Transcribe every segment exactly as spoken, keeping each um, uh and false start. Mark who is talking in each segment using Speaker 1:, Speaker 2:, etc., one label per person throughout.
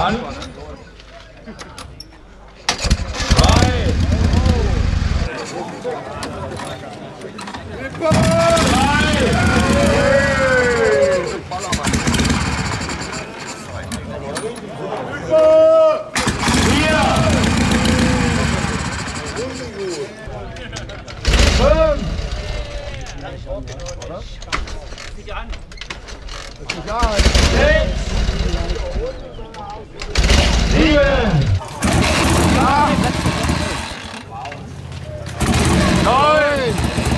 Speaker 1: an. Drei. Sechs, sieben, acht, neun,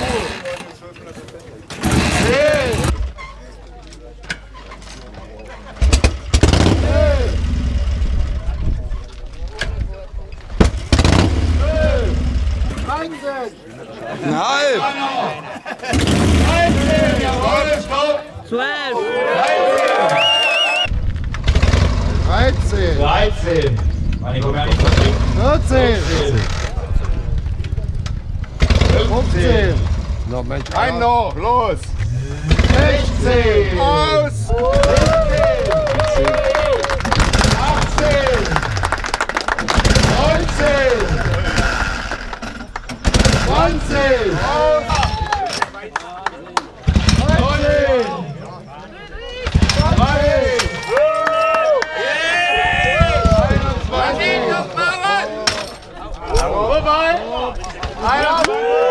Speaker 1: zehn, elf, zwölf, dreizehn,
Speaker 2: Halb!
Speaker 1: dreizehn, jawohl, stopp!
Speaker 3: zwölf!
Speaker 2: dreizehn!
Speaker 1: dreizehn. Manni, komm her, nicht verstehen.
Speaker 2: vierzehn!
Speaker 1: fünfzehn.
Speaker 2: Noch Mensch, ein noch, los!
Speaker 1: sechzehn.
Speaker 2: Aus!
Speaker 1: achtzehn. neunzehn. zwanzig. neunzehn. einundzwanzig. Vorbei.